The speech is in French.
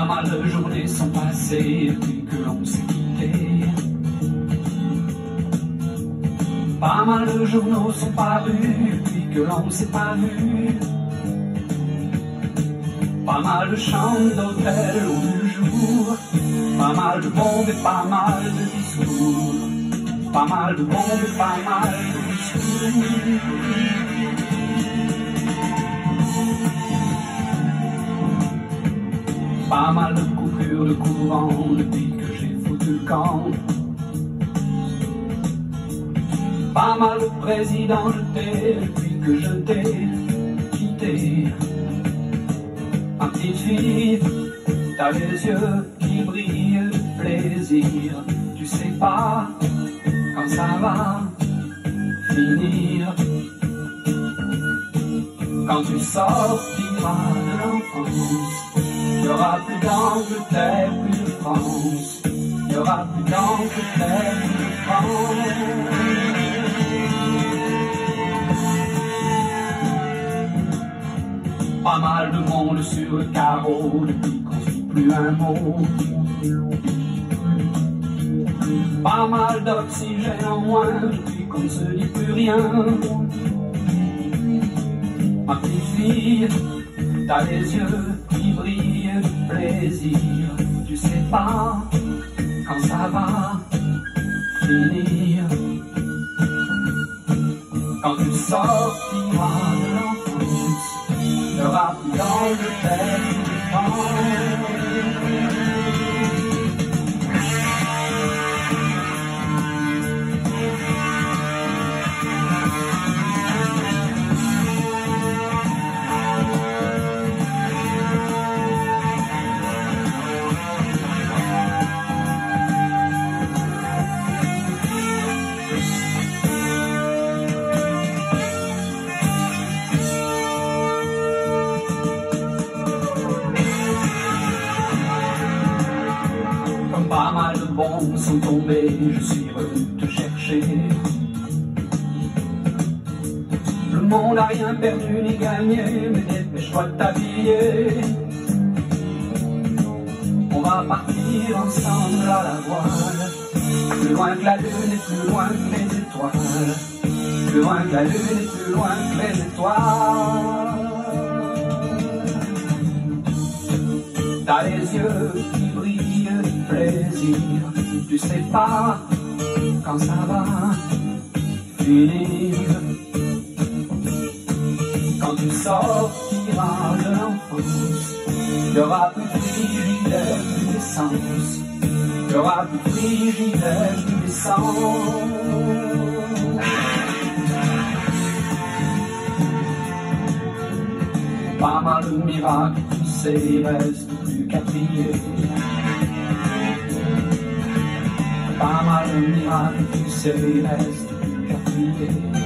Pas mal de journées sont passées depuis que l'on s'est quitté. Pas mal de journaux sont parus depuis que l'on s'est pas vu. Pas mal de chambres d'hôtel au vu le jour. Pas mal de bombes et pas mal de discours. Pas mal de bombes et pas mal de discours. Pas mal de coupures de courant depuis que j'ai foutu le camp. Pas mal de présidents jetés depuis que je t'ai quitté. Ma petite fille, t'as les yeux qui brillent de plaisir. Tu sais pas quand ça va finir. Quand tu sortiras de l'enfance, il n'y aura plus d'Angleterre, plus de France. Il n'y aura plus d'Angleterre, plus de France. Pas mal de monde sur le carreau depuis qu'on ne dit plus un mot. Pas mal d'oxygène en moins depuis qu'on ne se dit plus rien. Ma petite fille, t'as les yeux qui brillent de plaisir. Tu sais pas quand ça va finir. Quand tu sortiras de l'enfance, il n'y aura plus d'Angleterre, plus de France. Pas mal de bombes sont tombées, je suis venu te chercher. Le monde n'a rien perdu ni gagné, mais dépêche-toi de t'habiller. On va partir ensemble à la voile, plus loin que la lune et plus loin que les étoiles. Plus loin que la lune et plus loin que les étoiles. T'as les yeux qui brillent de plaisir. Tu sais pas quand ça va finir. Quand tu sortiras de l'enfance, il n'y aura plus de frigidaire, plus d'essence. Il n'y aura plus de frigidaire, plus d'essence. Pas mal de miracles, tu sais, il reste plus qu'à prier. Pas mal de miracles, tu sais, il reste plus qu'à prier.